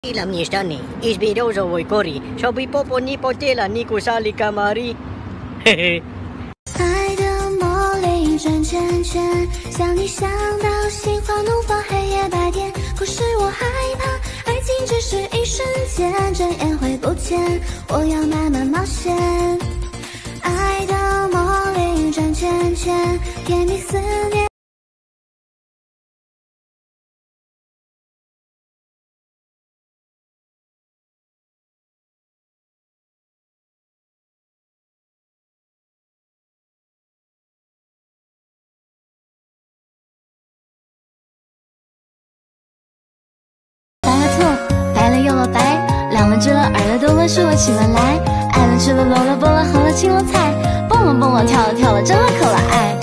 Ilam niistani, isbidoso voi kori, sopi popo nipo tela niku sali kamari， 嘿嘿。 爱的魔力转圈圈，想你想到心花怒放，黑夜白天。可是我害怕，爱情只是一瞬间，转眼会不见。我要慢慢冒险。爱的魔力转圈圈，甜蜜思念。白了又了白，亮了知了，耳了朵了，说了起了来，爱了吃了，搂了剥了，喝了青了菜，蹦了蹦了，跳了跳了，真了可了爱。